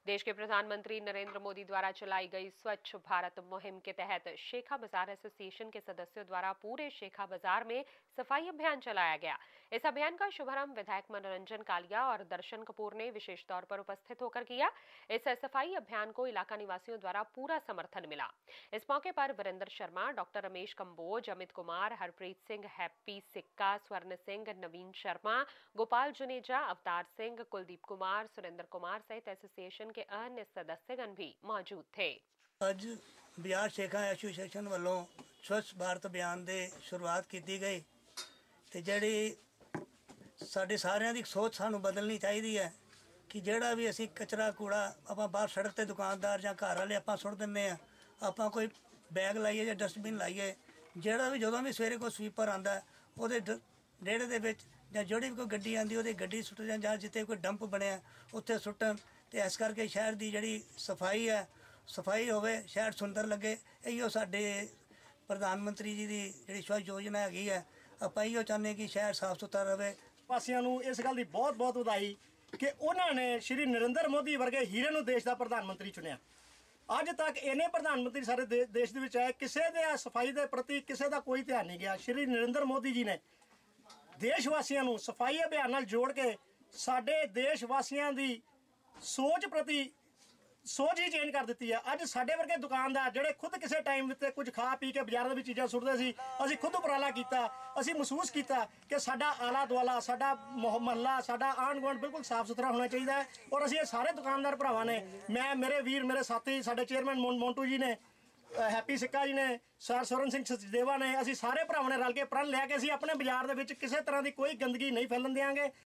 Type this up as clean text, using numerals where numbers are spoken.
देश के प्रधानमंत्री नरेंद्र मोदी द्वारा चलाई गई स्वच्छ भारत मुहिम के तहत शेखा बाजार एसोसिएशन के सदस्यों द्वारा पूरे शेखा बाजार में सफाई अभियान चलाया गया। इस अभियान का शुभारंभ विधायक मनोरंजन कालिया और दर्शन कपूर ने विशेष तौर पर उपस्थित होकर किया। इस सफाई अभियान को इलाका निवासियों द्वारा पूरा समर्थन मिला। इस मौके पर वीरेंद्र शर्मा, डॉक्टर रमेश कंबोज, अमित कुमार, हरप्रीत सिंह, हैप्पी सिक्का, स्वर्ण सिंह, नवीन शर्मा, गोपाल जुनेजा, अवतार सिंह, कुलदीप कुमार, सुरेंद्र कुमार सहित एसोसिएशन के अन्य सदस्यगण भी मौजूद थे। ਅੱਜ ਬਿਆਰ ਸ਼ੇਖਾ ਐਸੋਸੀਏਸ਼ਨ ਵੱਲੋਂ ਸਵੱਛ ਭਾਰਤ ਅਭਿਆਨ ਦੇ ਸ਼ੁਰੂਆਤ ਕੀਤੀ ਗਈ ਤੇ ਜਿਹੜੀ ਸਾਡੇ ਸਾਰਿਆਂ ਦੀ ਸੋਚ ਸਾਨੂੰ ਬਦਲਣੀ ਚਾਹੀਦੀ ਹੈ ਕਿ ਜਿਹੜਾ ਵੀ ਅਸੀਂ ਕਚਰਾ ਕੂੜਾ ਆਪਾਂ ਬਾਹਰ ਸੜਕ ਤੇ ਦੁਕਾਨਦਾਰ ਜਾਂ ਘਰ ਵਾਲੇ ਆਪਾਂ ਸੁੱਟ ਦਿੰਦੇ ਆ, ਆਪਾਂ ਕੋਈ ਬੈਗ ਲਾਈਏ ਜਾਂ ਡਸਟਬਿਨ ਲਾਈਏ, ਜਿਹੜਾ ਵੀ ਜਦੋਂ ਵੀ ਸਵੇਰੇ ਕੋਈ ਸਵੀਪਰ ਆਂਦਾ ਉਹਦੇ ਨੇੜੇ ਦੇ ਵਿੱਚ ਜਾਂ ਜਿਹੜੀ ਵੀ ਕੋਈ ਗੱਡੀ ਆਂਦੀ ਉਹਦੀ ਗੱਡੀ ਸੁੱਟ ਜਾਂ ਜਿੱਥੇ ਕੋਈ ਡੰਪ ਬਣਿਆ ਉੱਥੇ ਸੁੱਟਣ। ਤੇ ਇਸ ਕਰਕੇ ਸ਼ਹਿਰ ਦੀ ਜਿਹੜੀ ਸਫਾਈ ਹੈ, ਸਫਾਈ ਹੋਵੇ, ਸ਼ਹਿਰ ਸੁੰਦਰ ਲੱਗੇ। ਇਹੋ ਸਾਡੇ ਪ੍ਰਧਾਨ ਮੰਤਰੀ ਜੀ ਦੀ ਜਿਹੜੀ ਸਵੱਛ ਯੋਜਨਾ ਹੈਗੀ ਹੈ, ਆਪਾਂ ਇਹੋ ਚਾਹੁੰਦੇ ਕਿ ਸ਼ਹਿਰ ਸਾਫ ਸੁਥਰਾ ਰਹੇ। ਵਾਸੀਆਂ ਨੂੰ ਇਸ ਗੱਲ ਦੀ ਬਹੁਤ ਬਹੁਤ ਵਧਾਈ ਕਿ ਉਹਨਾਂ ਨੇ ਸ਼੍ਰੀ ਨਰਿੰਦਰ ਮੋਦੀ ਵਰਗੇ ਹੀਰੇ ਨੂੰ ਦੇਸ਼ ਦਾ ਪ੍ਰਧਾਨ ਮੰਤਰੀ ਚੁਣਿਆ। ਅੱਜ ਤੱਕ ਇਹਨੇ ਪ੍ਰਧਾਨ ਮੰਤਰੀ ਸਾਰੇ ਦੇਸ਼ ਦੇ ਵਿੱਚ ਆਏ, ਕਿਸੇ ਦੇ ਸਫਾਈ ਦੇ ਪ੍ਰਤੀ ਕਿਸੇ ਦਾ ਕੋਈ ਧਿਆਨ ਨਹੀਂ ਗਿਆ। ਸ਼੍ਰੀ ਨਰਿੰਦਰ ਮੋਦੀ ਜੀ ਨੇ ਦੇਸ਼ ਵਾਸੀਆਂ ਨੂੰ ਸਫਾਈ ਅਭਿਆਨ ਨਾਲ ਜੋੜ ਕੇ ਸਾਡੇ ਦੇਸ਼ ਵਾਸੀਆਂ ਦੀ ਸੋਚ ਪ੍ਰਤੀ ਸੋਚ ਹੀ ਚੇਂਜ ਕਰ ਦਿੱਤੀ ਹੈ। ਅੱਜ ਸਾਡੇ ਵਰਗੇ ਦੁਕਾਨਦਾਰ ਜਿਹੜੇ ਖੁਦ ਕਿਸੇ ਟਾਈਮ ਉੱਤੇ ਕੁਝ ਖਾ ਪੀ ਕੇ ਬਾਜ਼ਾਰਾਂ ਦੇ ਵਿੱਚ ਚੀਜ਼ਾਂ ਸੁੱਟਦੇ ਸੀ, ਅਸੀਂ ਖੁਦ ਉਪਰਾਲਾ ਕੀਤਾ, ਅਸੀਂ ਮਹਿਸੂਸ ਕੀਤਾ ਕਿ ਸਾਡਾ ਆਲਾ ਦੁਆਲਾ, ਸਾਡਾ ਮੁਹੱਲਾ, ਸਾਡਾ ਆਂਢ ਗੁਆਂਢ ਬਿਲਕੁਲ ਸਾਫ਼ ਸੁਥਰਾ ਹੋਣਾ ਚਾਹੀਦਾ ਹੈ। ਔਰ ਅਸੀਂ ਇਹ ਸਾਰੇ ਦੁਕਾਨਦਾਰ ਭਰਾਵਾਂ ਨੇ, ਮੈਂ, ਮੇਰੇ ਵੀਰ, ਮੇਰੇ ਸਾਥੀ, ਸਾਡੇ ਚੇਅਰਮੈਨ ਮੋਂਟੂ ਜੀ ਨੇ, हैप्पी सिक्का जी ने, सर स्वर्ण सिंह सचदेवा ने, ਅਸੀਂ ਸਾਰੇ ਭਰਾਵਾਂ ਨੇ ਰਲ ਕੇ ਪ੍ਰਣ ਲਿਆ ਕਿ ਅਸੀਂ ਆਪਣੇ ਬਾਜ਼ਾਰ ਦੇ ਵਿੱਚ ਕਿਸੇ ਤਰ੍ਹਾਂ ਦੀ ਕੋਈ ਗੰਦਗੀ ਨਹੀਂ ਫੈਲਣ ਦੇਵਾਂਗੇ।